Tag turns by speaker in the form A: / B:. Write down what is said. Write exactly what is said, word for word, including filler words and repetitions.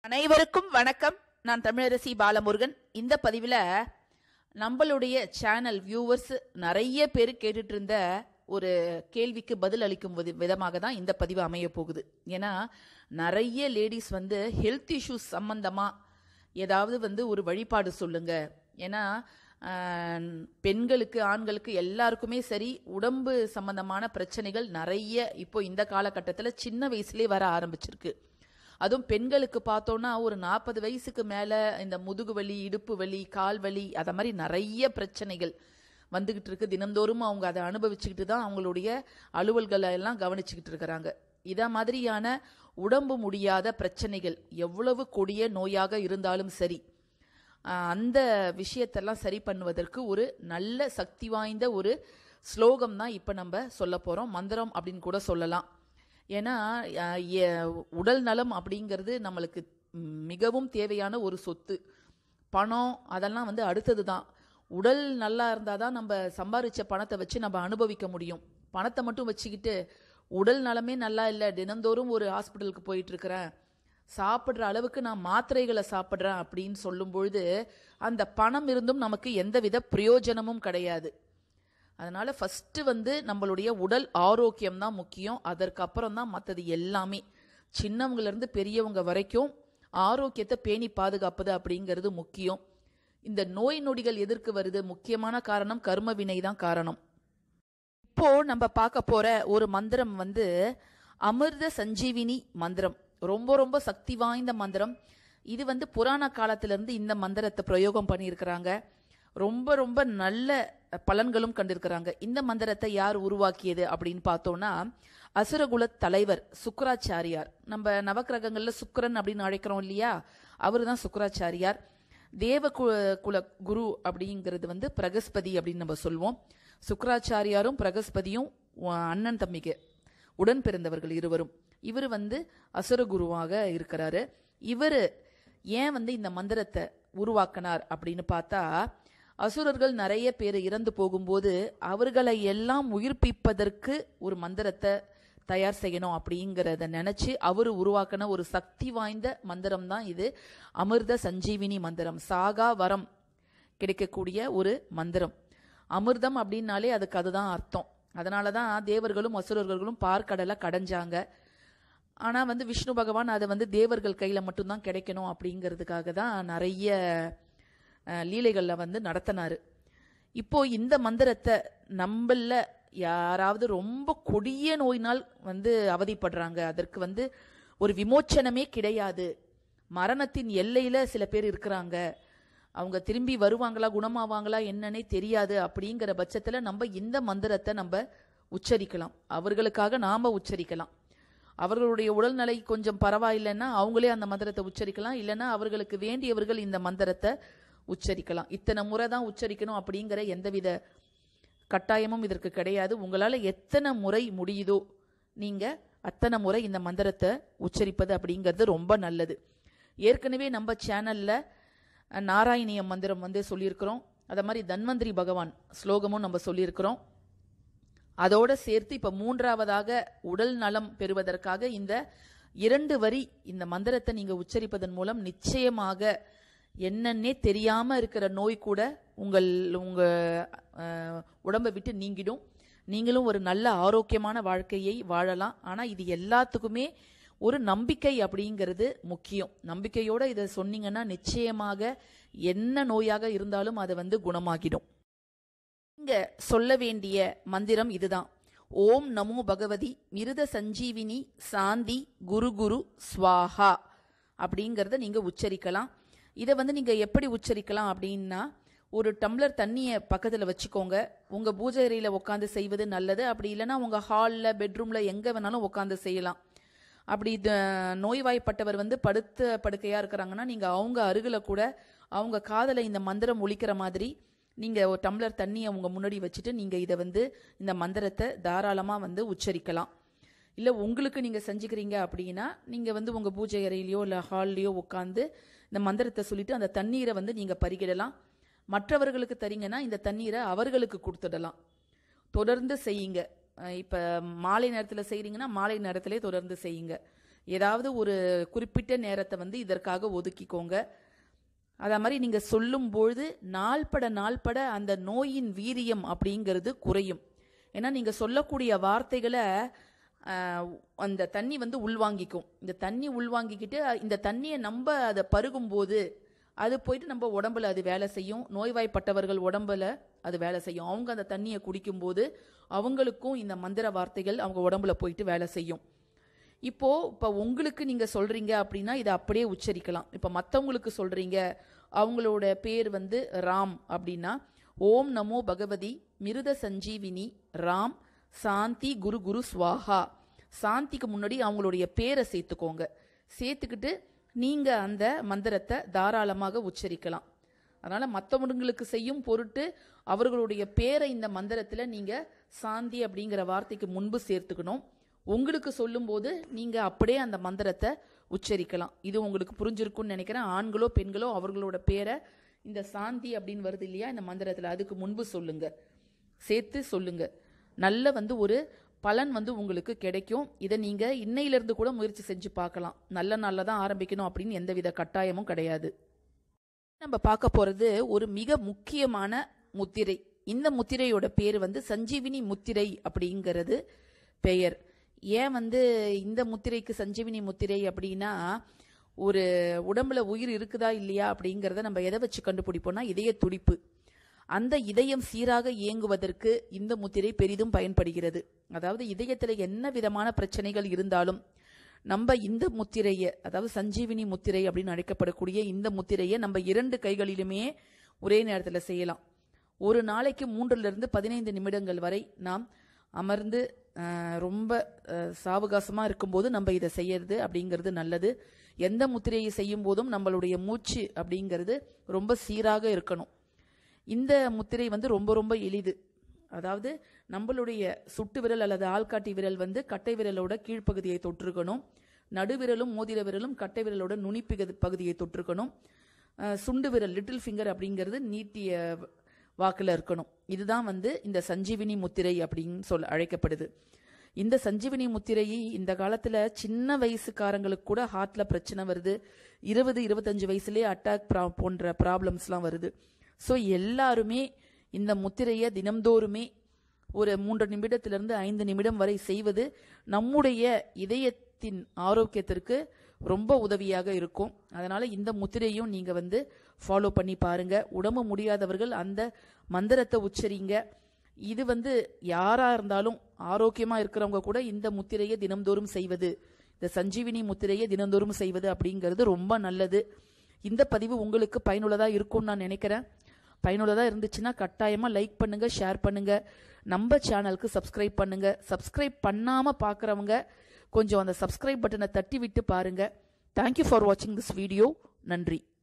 A: அனைவருக்கும் வணக்கம். நான் தமிழரசி பாலமுருகன். இந்த பதிவில் நம்மளுடைய சேனல் வியூவர்ஸ் நிறைய பேர் கேட்டுட்டு இருந்த ஒரு கேள்விக்கு பதில் அளிக்கும் விதமாக தான் இந்த பதிவு அமைய போகுது. ஏன்னா நிறைய லேடிஸ் வந்து ஹெல்த் இஷ்யூஸ் சம்பந்தமாக ஏதாவது வந்து ஒரு வழிபாடு சொல்லுங்க. ஏன்னா பெண்களுக்கு ஆண்களுக்கு எல்லாருக்குமே சரி உடம்பு சம்பந்தமான பிரச்சனைகள் நிறைய இப்போ இந்த காலகட்டத்தில் சின்ன வயசுலேயே வர ஆரம்பிச்சிருக்கு. அதுவும் பெண்களுக்கு பார்த்தோன்னா ஒரு நாற்பது வயசுக்கு மேலே இந்த முதுகு வலி, இடுப்பு வலி, கால் வலி, அதை மாதிரி நிறைய பிரச்சனைகள் வந்துக்கிட்டு இருக்கு. தினந்தோறும் அவங்க அதை அனுபவிச்சுக்கிட்டு தான் அவங்களுடைய அலுவல்களை எல்லாம் கவனிச்சுக்கிட்டு இருக்கிறாங்க. இதை மாதிரியான உடம்பு முடியாத பிரச்சனைகள் எவ்வளவு கொடிய நோயாக இருந்தாலும் சரி, அந்த விஷயத்தெல்லாம் சரி பண்ணுவதற்கு ஒரு நல்ல சக்தி வாய்ந்த ஒரு ஸ்லோகம் தான் இப்போ நம்ம சொல்ல போகிறோம். மந்திரம் அப்படின்னு கூட சொல்லலாம். ஏன்னா உடல் நலம் அப்படிங்கிறது நம்மளுக்கு மிகவும் தேவையான ஒரு சொத்து. பணம் அதெல்லாம் வந்து அடுத்தது தான். உடல் நல்லா இருந்தால் தான் நம்ம சம்பாதிச்ச பணத்தை வச்சு நம்ம அனுபவிக்க முடியும். பணத்தை மட்டும் வச்சுக்கிட்டு உடல் நலமே நல்லா இல்லை, தினந்தோறும் ஒரு ஹாஸ்பிட்டலுக்கு போயிட்டு இருக்கிறேன், சாப்பிட்ற அளவுக்கு நான் மாத்திரைகளை சாப்பிட்றேன் அப்படின்னு சொல்லும் பொழுது அந்த பணம் இருந்தும் நமக்கு எந்தவித பிரயோஜனமும் கிடையாது. அதனால் ஃபஸ்ட்டு வந்து நம்மளுடைய உடல் ஆரோக்கியம் தான் முக்கியம். அதற்கப்புறம் தான் மற்றது எல்லாமே. சின்னவங்கலேருந்து பெரியவங்க வரைக்கும் ஆரோக்கியத்தை பேணி பாதுகாப்பது அப்படிங்கிறது முக்கியம். இந்த நோய் நொடிகள் எதற்கு வருது? முக்கியமான காரணம் கர்ம வினை தான் காரணம். இப்போ நம்ம பார்க்க போகிற ஒரு மந்திரம் வந்து அமிர்த சஞ்சீவினி மந்திரம். ரொம்ப ரொம்ப சக்தி வாய்ந்த மந்திரம். இது வந்து புராண காலத்திலேருந்து இந்த மந்திரத்தை பிரயோகம் பண்ணியிருக்கிறாங்க. ரொம்ப ரொம்ப நல்ல பலன்களும் கண்டிருக்கிறாங்க. இந்த மந்திரத்தை யார் உருவாக்கியது அப்படின்னு பார்த்தோம்னா அசுரகுல தலைவர் சுக்கராச்சாரியார். நம்ம நவக்கிரகங்கள்ல சுக்கரன் அப்படின்னு அழைக்கிறோம் இல்லையா, அவர் தான் சுக்கராச்சாரியார். தேவ குல குரு அப்படிங்கிறது வந்து பிரகஸ்பதி அப்படின்னு நம்ம சொல்லுவோம். சுக்கராச்சாரியாரும் பிரகஸ்பதியும் அண்ணன் தம்பிக்கு உடன் பிறந்தவர்கள் இருவரும். இவர் வந்து அசுரகுருவாக இருக்கிறாரு. இவர் ஏன் வந்து இந்த மந்திரத்தை உருவாக்கினார் அப்படின்னு பார்த்தா, அசுரர்கள் நிறைய பேர் இறந்து போகும்போது அவர்களை எல்லாம் உயிர்ப்பிப்பதற்கு ஒரு மந்திரத்தை தயார் செய்யணும் அப்படிங்கிறத நினைச்சு அவர் உருவாக்கின ஒரு சக்தி வாய்ந்த மந்திரம் தான் இது அமிர்த சஞ்சீவினி மந்திரம். சாகா வரம் கிடைக்கக்கூடிய ஒரு மந்திரம். அமிர்தம் அப்படின்னாலே அதுக்கு அதுதான் அர்த்தம். அதனால தான் தேவர்களும் அசுரர்களும் பார்க்கடலை கடைஞ்சாங்க. ஆனால் வந்து விஷ்ணு பகவான் அதை வந்து தேவர்கள் கையில் மட்டும்தான் கிடைக்கணும் அப்படிங்கிறதுக்காக தான் நிறைய லீலைகளில் வந்து நடத்தினார். இப்போ இந்த மந்திரத்தை நம்மள யாராவது ரொம்ப கொடிய நோயினால் வந்து அவதிப்படுறாங்க, அதற்கு வந்து ஒரு விமோச்சனமே கிடையாது, மரணத்தின் எல்லையில் சில பேர் இருக்கிறாங்க, அவங்க திரும்பி வருவாங்களா குணமாவாங்களா என்னன்னே தெரியாது அப்படிங்கிற பட்சத்தில் நம்ம இந்த மந்திரத்தை நம்ம உச்சரிக்கலாம். அவர்களுக்காக நாம் உச்சரிக்கலாம். அவர்களுடைய உடல்நிலை கொஞ்சம் பரவாயில்லைன்னா அவங்களே அந்த மந்திரத்தை உச்சரிக்கலாம். இல்லைன்னா அவர்களுக்கு வேண்டியவர்கள் இந்த மந்திரத்தை உச்சரிக்கலாம். இத்தனை முறை தான் உச்சரிக்கணும் அப்படிங்கிற எந்தவித கட்டாயமும் இதற்கு கிடையாது. உங்களால் எத்தனை முறை முடியுதோ நீங்கள் அத்தனை முறை இந்த மந்திரத்தை உச்சரிப்பது அப்படிங்கிறது ரொம்ப நல்லது. ஏற்கனவே நம்ம சேனலில் நாராயணிய மந்திரம் வந்து சொல்லியிருக்கிறோம். அதை மாதிரி தன்வந்திரி பகவான் ஸ்லோகமும் நம்ம சொல்லியிருக்கிறோம். அதோடு சேர்த்து இப்போ மூன்றாவதாக உடல் நலம் பெறுவதற்காக இந்த இரண்டு வரி இந்த மந்திரத்தை நீங்கள் உச்சரிப்பதன் மூலம் நிச்சயமாக என்னன்னே தெரியாமல் இருக்கிற நோய் கூட உங்கள் உங்கள் உடம்பை விட்டு நீங்கிடும். நீங்களும் ஒரு நல்ல ஆரோக்கியமான வாழ்க்கையை வாழலாம். ஆனால் இது எல்லாத்துக்குமே ஒரு நம்பிக்கை அப்படிங்கிறது முக்கியம். நம்பிக்கையோடு இதை சொன்னீங்கன்னா நிச்சயமாக என்ன நோயாக இருந்தாலும் அதை வந்து குணமாகிடும். இங்க சொல்ல வேண்டிய மந்திரம் இதுதான். ஓம் நமோ பகவதி மிருத சஞ்சீவினி சாந்தி குரு குரு ஸ்வாஹா அப்படிங்கிறத நீங்கள் உச்சரிக்கலாம். இதை வந்து நீங்கள் எப்படி உச்சரிக்கலாம் அப்படின்னா, ஒரு டம்ளர் தண்ணியை பக்கத்தில் வச்சுக்கோங்க. உங்கள் பூஜை அறையில் உட்காந்து செய்வது நல்லது. அப்படி இல்லைன்னா உங்கள் ஹாலில் பெட்ரூமில் எங்கே வேணாலும் உட்காந்து செய்யலாம். அப்படி நோய்வாய்ப்பட்டவர் வந்து படுத்த படுக்கையாக இருக்கிறாங்கன்னா நீங்கள் அவங்க அருகில் கூட அவங்க காதில் இந்த மந்திரம் ஒலிக்கிற மாதிரி நீங்கள் ஒரு டம்ளர் தண்ணியை உங்கள் முன்னாடி வச்சுட்டு நீங்கள் இதை வந்து இந்த மந்திரத்தை தாராளமாக வந்து உச்சரிக்கலாம். இல்லை உங்களுக்கு நீங்கள் செஞ்சுக்கிறீங்க அப்படின்னா நீங்கள் வந்து உங்கள் பூஜை அறையிலையோ இல்லை ஹால்லையோ உட்காந்து இந்த மந்திரத்தை சொல்லிவிட்டு அந்த தண்ணீரை வந்து நீங்கள் பருகிடலாம். மற்றவர்களுக்கு தரீங்கன்னா இந்த தண்ணீரை அவர்களுக்கு கொடுத்துடலாம். தொடர்ந்து செய்யுங்க. இப்போ மாலை நேரத்தில் செய்கிறீங்கன்னா மாலை நேரத்திலே தொடர்ந்து செய்யுங்க. ஏதாவது ஒரு குறிப்பிட்ட நேரத்தை வந்து இதற்காக ஒதுக்கிக்கோங்க. அதே மாதிரி நீங்க சொல்லும் பொழுது நாள்பட நாள்பட அந்த நோயின் வீரியம் அப்படிங்கிறது குறையும். ஏன்னா நீங்க சொல்லக்கூடிய வார்த்தைகளை அந்த தண்ணி வந்து உள்வாங்கிக்கும். இந்த தண்ணி உள்வாங்கிக்கிட்டு இந்த தண்ணியை நம்ம அதை பருகும் போது அது போயிட்டு நம்ம உடம்புல அது வேலை செய்யும். நோய்வாய்ப்பட்டவர்கள் உடம்புல அது வேலை செய்யும். அவங்க அந்த தண்ணியை குடிக்கும் போது அவங்களுக்கும் இந்த மந்திர வார்த்தைகள் அவங்க உடம்புல போயிட்டு வேலை செய்யும். இப்போ இப்போ உங்களுக்கு நீங்க சொல்றீங்க அப்படின்னா இதை அப்படியே உச்சரிக்கலாம். இப்போ மற்றவங்களுக்கு சொல்றீங்க, அவங்களோட பேர் வந்து ராம் அப்படின்னா ஓம் நமோ பகவதி மிருத சஞ்சீவினி ராம் சாந்தி குரு குரு ஸ்வாஹா. சாந்திக்கு முன்னாடி அவங்களுடைய பேரை சேர்த்துக்கோங்க. சேர்த்துக்கிட்டு நீங்க அந்த மந்திரத்தை தாராளமாக உச்சரிக்கலாம். அதனால மற்றவங்களுக்கு செய்யும் பொருட்டு அவர்களுடைய பேரை இந்த மந்திரத்துல நீங்க சாந்தி அப்படிங்கிற வார்த்தைக்கு முன்பு சேர்த்துக்கணும். உங்களுக்கு சொல்லும் போது நீங்க அப்படியே அந்த மந்திரத்தை உச்சரிக்கலாம். இது உங்களுக்கு புரிஞ்சிருக்கும்னு நினைக்கிறேன். ஆண்களோ பெண்களோ அவர்களோட பேரை இந்த சாந்தி அப்படின்னு வருது இல்லையா இந்த மந்திரத்துல, அதுக்கு முன்பு சொல்லுங்க, சேர்த்து சொல்லுங்க. நல்ல வந்து ஒரு பலன் வந்து உங்களுக்கு கிடைக்கும். இதை நீங்க இன்னையிலிருந்து கூட முயற்சி செஞ்சு பார்க்கலாம். நல்ல நாள்ல தான் ஆரம்பிக்கணும் அப்படின்னு எந்தவித கட்டாயமும் கிடையாது. நம்ம பார்க்க போறது ஒரு மிக முக்கியமான முத்திரை. இந்த முத்திரையோட பேர் வந்து சஞ்சீவினி முத்திரை அப்படிங்கிறது பெயர். ஏன் வந்து இந்த முத்திரைக்கு சஞ்சீவினி முத்திரை அப்படின்னா, ஒரு உடம்புல உயிர் இருக்குதா இல்லையா அப்படிங்கிறத நம்ம எதை வச்சு கண்டுபிடிப்போம்னா இதய துடிப்பு. அந்த இதயம் சீராக இயங்குவதற்கு இந்த முத்திரை பெரிதும் பயன்படுகிறது. அதாவது இதயத்துல என்ன விதமான பிரச்சனைகள் இருந்தாலும் நம்ம இந்த முத்திரையை, அதாவது சஞ்சீவினி முத்திரை அப்படின்னு அழைக்கப்படக்கூடிய இந்த முத்திரையை நம்ம இரண்டு கைகளிலுமே ஒரே நேரத்தில் செய்யலாம். ஒரு நாளைக்கு மூன்றுல இருந்து பதினைந்து நிமிடங்கள் வரை நாம் அமர்ந்து ரொம்ப சாவகாசமா இருக்கும்போது நம்ம இதை செய்யறது அப்படிங்கிறது நல்லது. எந்த முத்திரையை செய்யும் போதும் நம்மளுடைய மூச்சு அப்படிங்கிறது ரொம்ப சீராக இருக்கணும். இந்த முத்திரை வந்து ரொம்ப ரொம்ப எளிது. அதாவது நம்மளுடைய சுட்டு விரல் அல்லது ஆள்காட்டி விரல் வந்து கட்டை விரலோட கீழ்ப்பகுதியை தொற்றுக்கணும். நடுவிரலும் மோதிர விரலும் கட்டை விரலோட நுனிப்பிக பகுதியை தொற்றுக்கணும். சுண்டு விரல் லிட்டில் ஃபிங்கர் அப்படிங்கிறது நீட்டிய வாக்குல இருக்கணும். இதுதான் வந்து இந்த சஞ்சீவினி முத்திரை அப்படின்னு சொல்ல அழைக்கப்படுது. இந்த சஞ்சீவினி முத்திரையை இந்த காலத்துல சின்ன வயசுக்காரங்களுக்கு கூட ஹார்ட்ல பிரச்சனை வருது. இருபது இருபத்தஞ்சு வயசுலயே அட்டாக் போன்ற ப்ராப்ளம்ஸ்லாம் வருது. ஸோ எல்லாருமே இந்த முத்திரையை தினம்தோறுமே ஒரு மூன்று நிமிடத்திலிருந்து ஐந்து நிமிடம் வரை செய்வது நம்முடைய இதயத்தின் ஆரோக்கியத்திற்கு ரொம்ப உதவியாக இருக்கும். அதனால இந்த முத்திரையும் நீங்க வந்து ஃபாலோ பண்ணி பாருங்க. உடம்பு முடியாதவர்கள் அந்த மந்திரத்தை உச்சரிங்க. இது வந்து யாரா இருந்தாலும் ஆரோக்கியமா இருக்கிறவங்க கூட இந்த முத்திரையை தினம்தோறும் செய்வது, இந்த சஞ்சீவினி முத்திரையை தினந்தோறும் செய்வது அப்படிங்கிறது ரொம்ப நல்லது. இந்த பதிவு உங்களுக்கு பயனுள்ளதா இருக்கும்னு நான் நினைக்கிறேன். பயனுள்ளதா இருந்துச்சுன்னா கட்டாயமா லைக் பண்ணுங்க, ஷேர் பண்ணுங்க, நம்ம சேனலுக்கு சப்ஸ்கிரைப் பண்ணுங்க. சப்ஸ்கிரைப் பண்ணாம பாக்குறவங்க கொஞ்சம் அந்த சப்ஸ்கிரைப் பட்டனை தட்டி விட்டு பாருங்க. தேங்க்யூ ஃபார் வாட்சிங் திஸ் வீடியோ. நன்றி.